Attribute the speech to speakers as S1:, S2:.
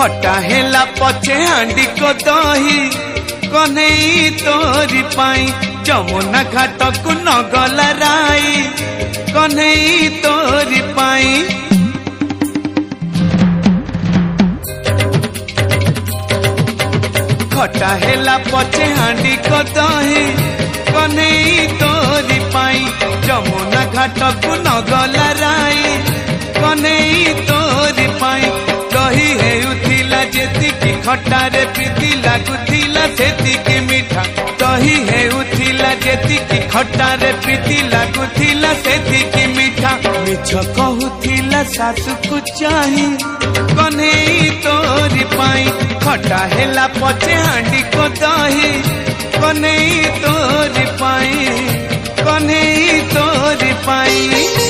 S1: खटा हेला पछे हांडी को दही कन्हई तोरी पाई जमुना घाट को नगला राई कन्हई तोरी पाई खटा हेला पछे हांडी को दही कन्हई तोरी पाई जमुना घाट को नगला राई कन्हई तोरी पाई दही हेउथिला जेतिकी खटारे प्रीति लागुथिला सेतिकी मिठा दही हेउथिला जेतिकी खटारे प्रीति लागुथिला सेतिकी मिठा मिछ कहुथिला सासु को चाही कन्हई तोरी पाई खटा हेला पछे हांडी को दही कन्हई तोरी पाई कन्हई तोरी पाई।